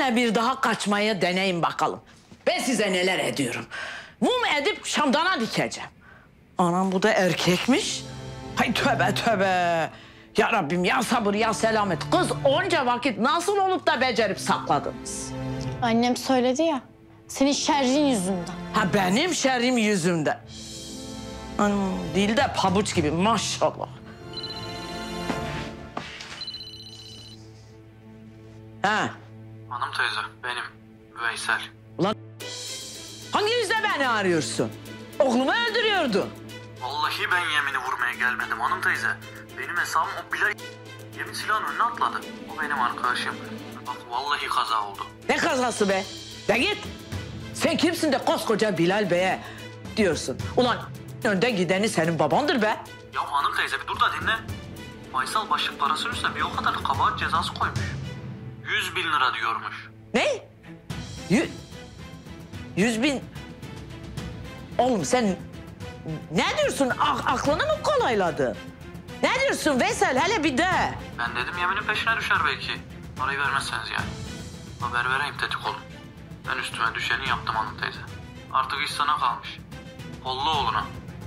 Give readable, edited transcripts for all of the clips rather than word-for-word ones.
hele bir daha kaçmaya deneyin bakalım. Ben size neler ediyorum. Mum edip şamdana dikeceğim. Anam bu da erkekmiş. Hay tövbe tövbe. Ya Rabbim ya sabır ya selamet. Kız onca vakit nasıl olup da becerip sakladınız? Annem söyledi ya, senin şerrin yüzünden. Ha benim şerrim yüzümden. Anam dilde pabuç gibi maşallah. Ha. Hanım teyze, benim Veysel. Ulan hangi yüzle beni arıyorsun? Oğlumu öldürüyordun. Vallahi ben yemini vurmaya gelmedim hanım teyze. Benim hesabım o Bilal yemin silahın önüne atladı. O benim arkadaşım. Bak vallahi kaza oldu. Ne kazası be? De git. Sen kimsin de koskoca Bilal Bey'e diyorsun. Ulan önde gideni senin babandır be. Ya hanım teyze bir dur da dinle. Faysal başlık parası üstüne bir o kadar kabahat cezası koymuş. 100.000 lira diyormuş. Ne? 100.000... Oğlum sen ne diyorsun? Aklını mı kolayladın? Ne diyorsun Veysel? Hele bir de. Ben dedim yeminin peşine düşer belki. Parayı vermezseniz yani. Haber vereyim tetik olun. Ben üstüme düşeni yaptım hanım teyze. Artık iş sana kalmış. Kolla oğluna.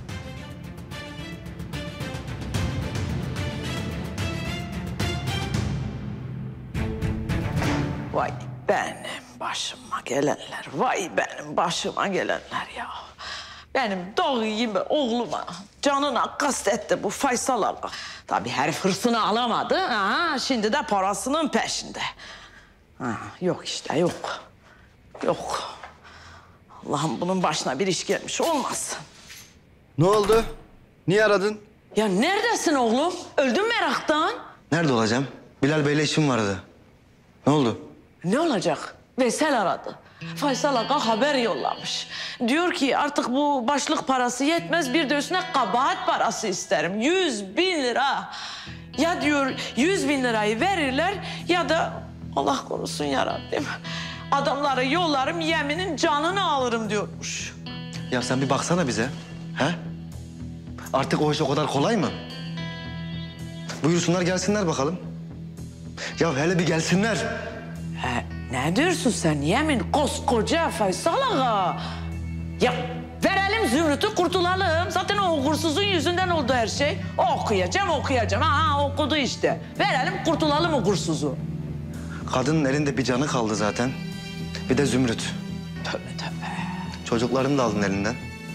Vay benim başıma gelenler. Vay benim başıma gelenler ya. Benim doğu gibi oğluma canına kastetti bu Faysal Ağa. Tabii herif hırsını alamadı. Ha, şimdi de parasının peşinde. Ha, yok işte yok. Yok. Allah'ım bunun başına bir iş gelmiş olmasın. Ne oldu? Niye aradın? Ya neredesin oğlum? Öldün meraktan. Nerede olacağım? Bilal Bey'le işim vardı. Ne oldu? Ne olacak? Veysel aradı. Faysal Ağa haber yollamış. Diyor ki artık bu başlık parası yetmez, bir de üstüne kabahat parası isterim. 100.000 lira. Ya diyor 100.000 lirayı verirler ya da Allah korusun ya Rabbim. Adamları yollarım, yeminin canını alırım diyormuş. Ya sen bir baksana bize. He? Artık o iş o kadar kolay mı? Buyursunlar gelsinler bakalım. Ya hele bir gelsinler. Ne diyorsun sen yemin koskoca Faysal Ağa? Ya verelim Zümrüt'ü kurtulalım. Zaten o uğursuzun yüzünden oldu her şey. Okuyacağım. Ha okudu işte. Verelim kurtulalım uğursuzu. Kadının elinde bir canı kaldı zaten. Bir de Zümrüt. Tövbe tövbe. Çocuklarını da aldın elinden.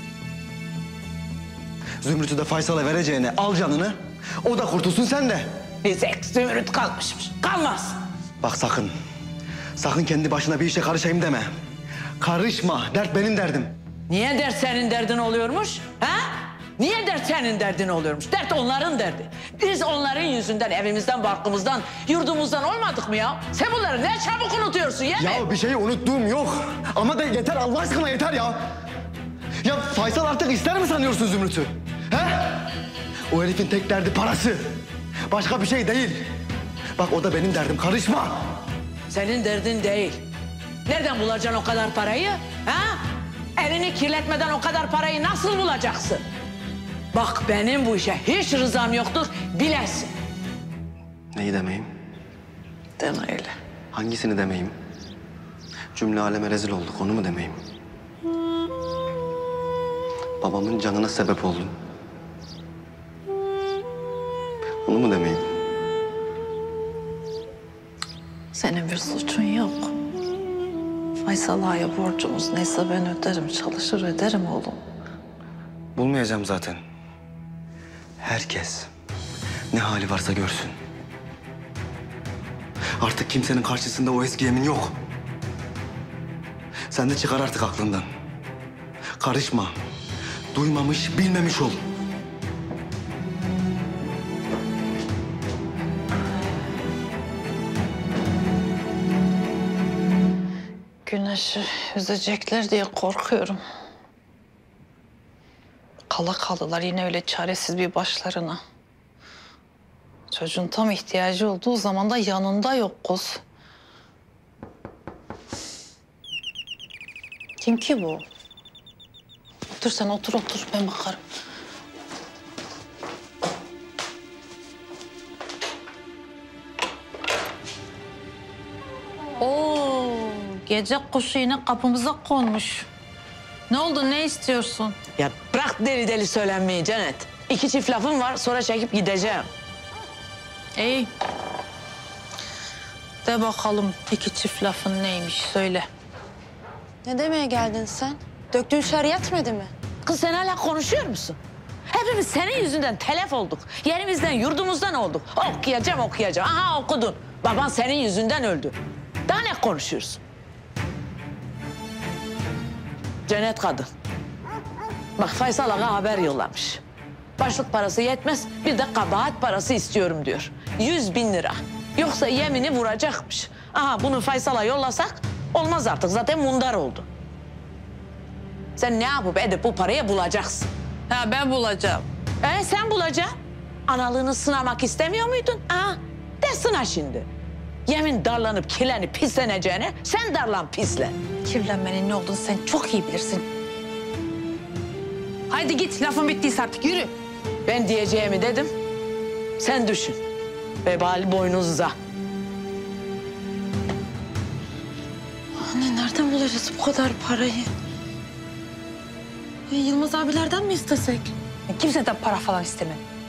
Zümrüt'ü de Faysal'a vereceğine al canını. O da kurtulsun sen de. Bir tek Zümrüt kalmışmış. Kalmaz. Bak sakın. Sakın kendi başına bir işe karışayım deme. Karışma. Dert benim derdim. Niye dert senin derdin oluyormuş? Ha? Niye dert senin derdin oluyormuş? Dert onların derdi. Biz onların yüzünden evimizden, barkımızdan, yurdumuzdan olmadık mı ya? Sen bunları ne çabuk unutuyorsun ya? Ya bir şeyi unuttuğum yok. Ama da yeter Allah aşkına yeter ya. Ya Faysal artık ister mi sanıyorsun Zümrüt'ü? He? O herifin tek derdi parası. Başka bir şey değil. Bak o da benim derdim. Karışma. Senin derdin değil. Nereden bulacaksın o kadar parayı? Ha? Elini kirletmeden o kadar parayı nasıl bulacaksın? Bak benim bu işe hiç rızam yoktur, bilesin. Neyi demeyim? Deme öyle. Hangisini demeyim? Cümle aleme rezil olduk, onu mu demeyim? Babamın canına sebep oldum. Onu mu demeyim? Senin bir suçun yok. Faysal Ağa'ya borcumuz neyse ben öderim, çalışır öderim oğlum. Bulmayacağım zaten. Herkes ne hali varsa görsün. Artık kimsenin karşısında o eski yemin yok. Sen de çıkar artık aklından. Karışma. Duymamış, bilmemiş ol. Güneş'i üzecekler diye korkuyorum. Kala kaldılar yine öyle çaresiz bir başlarına. Çocuğun tam ihtiyacı olduğu zaman da yanında yok kız. Kim ki bu? Otur sen otur ben bakarım. Oo, Gece kuşu yine kapımıza konmuş. Ne oldu, ne istiyorsun? Ya bırak deli deli söylenmeyi Cennet. 2 çift lafım var, sonra çekip gideceğim. İyi. De bakalım 2 çift lafın neymiş, söyle. Ne demeye geldin sen? Döktüğün şer yetmedi mi? Kız sen hala konuşuyor musun? Hepimiz senin yüzünden telef olduk. Yerimizden, yurdumuzdan olduk. Okuyacağım. Aha okudun. Baban senin yüzünden öldü. Daha ne konuşuyorsun? Cennet kadın. Bak Faysal Ağa haber yollamış. Başlık parası yetmez, bir de kabahat parası istiyorum diyor. 100.000 lira. Yoksa yemini vuracakmış. Aha bunu Faysal'a yollasak olmaz artık. Zaten mundar oldu. Sen ne yapıp edip bu parayı bulacaksın. Ha, ben bulacağım. Sen bulacaksın. Analığını sınamak istemiyor muydun? De sına şimdi. Yemin darlanıp kirlenip pisleneceğine sen darlan pislen. Kirlenmenin ne olduğunu sen çok iyi bilirsin. Haydi git, lafın bittiyse artık yürü. Ben diyeceğimi dedim. Sen düşün. Vebali boynuzda. Anne, nereden bulacağız bu kadar parayı? Yılmaz abilerden mi istesek? Kimseden para falan istemem.